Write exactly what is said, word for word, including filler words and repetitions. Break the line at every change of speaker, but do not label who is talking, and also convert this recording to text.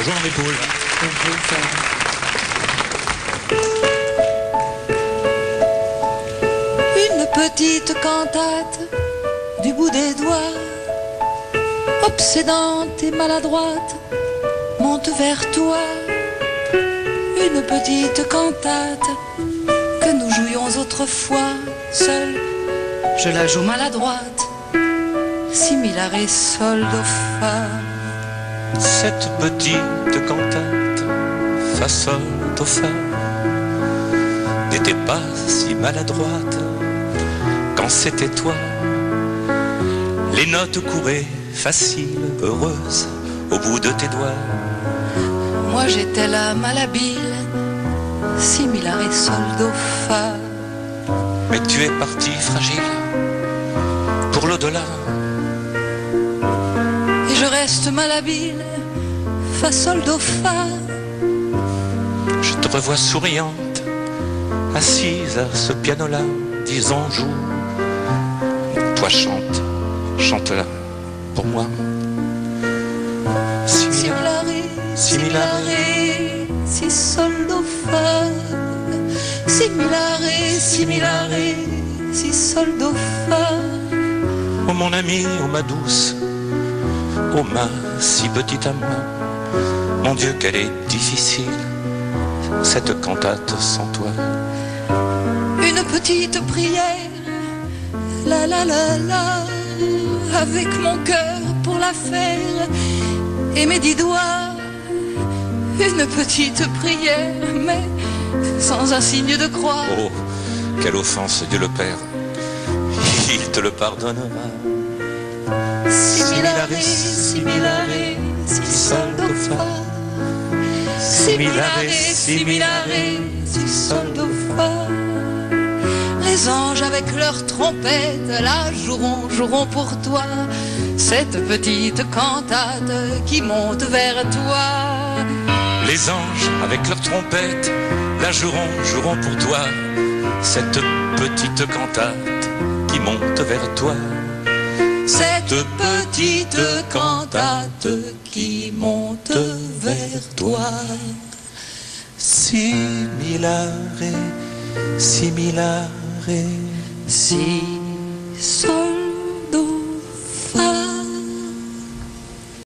jouant dans l'épaule.
Une petite cantate du bout des doigts, obsédante et maladroite, monte vers toi. Une petite cantate que nous jouions autrefois seul. Je la joue maladroite, si mi la ré sol do fa.
Cette petite cantate fa sol do fa n'était pas si maladroite quand c'était toi. Les notes couraient faciles, heureuses au bout de tes doigts.
Moi j'étais la malhabile, si mi la ré sol do fa.
Mais tu es parti fragile pour l'au-delà.
Et je reste malhabile, fa sol do fa.
Je te revois souriante, assise à ce piano-là, disons joue. Toi chante, chante là pour moi. Si
Si mi la ré, si mi la ré, si sol do fa. Si mi la ré, si mi la ré, si sol do fa.
Oh mon ami, oh ma douce, oh ma si petite à moi. Mon Dieu, qu'elle est difficile, cette cantate sans toi.
Une petite prière, la la la la, avec mon cœur pour la faire et mes dix doigts. Une petite prière, mais sans un signe de croix.
Oh, quelle offense, Dieu le Père, il te le pardonnera.
Si mi la ré, si mi la ré, si sol do fa. Si mi la ré, si mi la ré, si sol do fa. Les anges avec leurs trompettes la joueront, joueront pour toi cette petite cantate qui monte vers toi.
Les anges avec leurs trompettes la joueront, joueront pour toi cette petite cantate qui monte vers toi.
Cette petite cantate qui monte vers toi.
Si mi la ré, si mi la ré,
Si sol